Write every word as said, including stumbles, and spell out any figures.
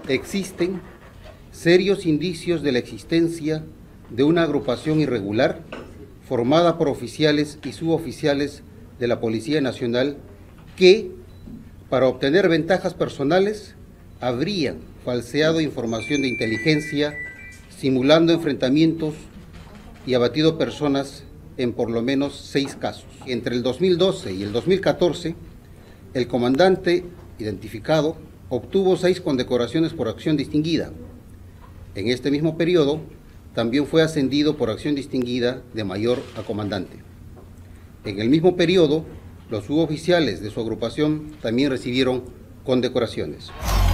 existen serios indicios de la existencia de una agrupación irregular formada por oficiales y suboficiales de la Policía Nacional que, para obtener ventajas personales, habrían falseado información de inteligencia, simulando enfrentamientos y abatido personas en por lo menos seis casos. Entre el dos mil doce y el dos mil catorce, el comandante identificado obtuvo seis condecoraciones por acción distinguida. En este mismo periodo, también fue ascendido por acción distinguida de mayor a comandante. En el mismo periodo, los suboficiales de su agrupación también recibieron condecoraciones.